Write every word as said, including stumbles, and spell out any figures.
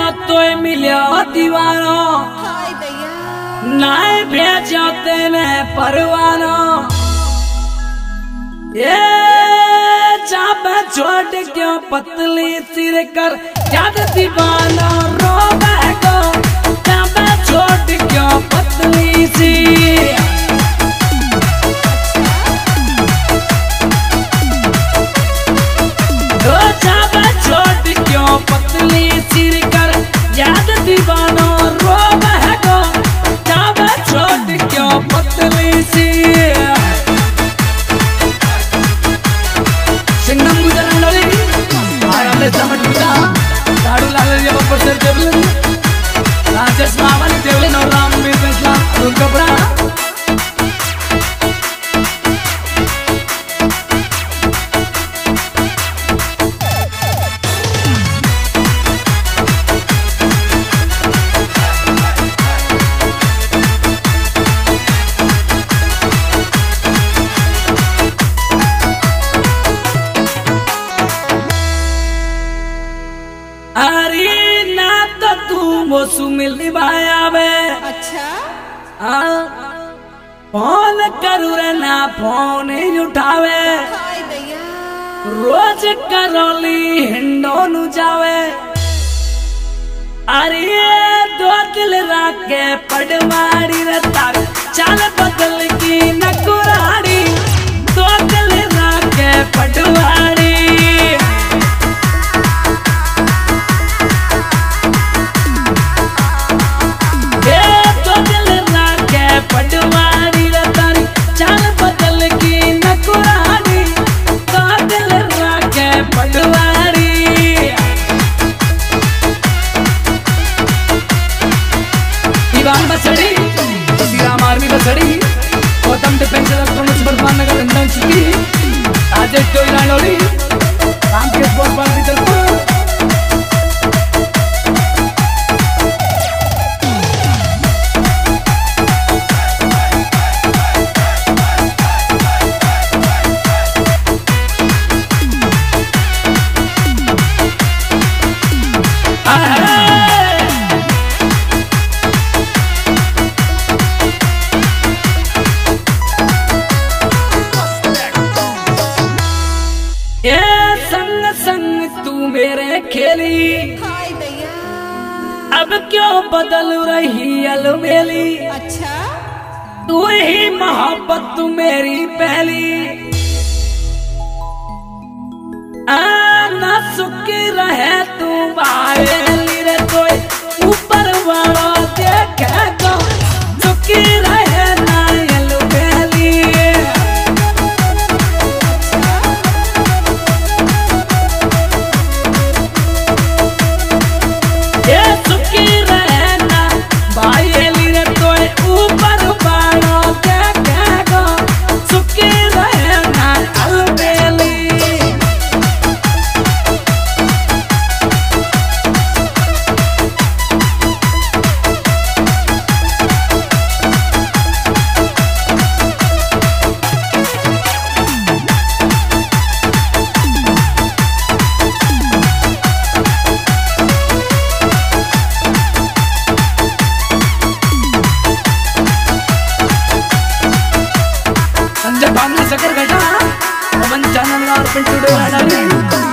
तो मिलिया दीवानो नाय भेजो तेने परवानो ये चाबे छोड़ क्यों पतली सिर कर याद दीवानो रोवे को चाबे छोड़ क्यों पतली सी पतली सिर कर याद दीवानो रोवे को चाबे छोड़ क्यों पतली सी सिंगम गुजरन लोली आराले समट गुजा दाडू लाले ये बपर सर देवले राजेश मावानी देवले नौ राम मीर बेसला रुन कपड़ा सुमिल निभाया वे अच्छा हाँ फोन करू रे ना फोन ही उठावे रोज करोली हिंडो नु जावे अरे दो दिल राके पड़वाड़ी रे तार चाल बदल की नकुराड़ी दो दिल राके पड़वाड़ी पटवारी रतारी चाल बदल की नकुरानी तो दिल राके पटवारी दीवान बसड़ी श्रीराम आर्मी बसड़ी गौतम डिफेंस इलेक्ट्रॉनिक्स बर्फान नगर लंदन सिटी आज तो इरानोली राम के स्पोर्ट पार्क की तरफ मेरे खेली अब क्यों बदल रही अलबेली अच्छा तू ही मोहब्बत तू मेरी पहली आना सुखी रहे तू बायली रे तो ऊपर वाला देखे तो सुखी रहे ना अलबेली सकरघट्टा पवन चैनल और पिंटू डोरा डाली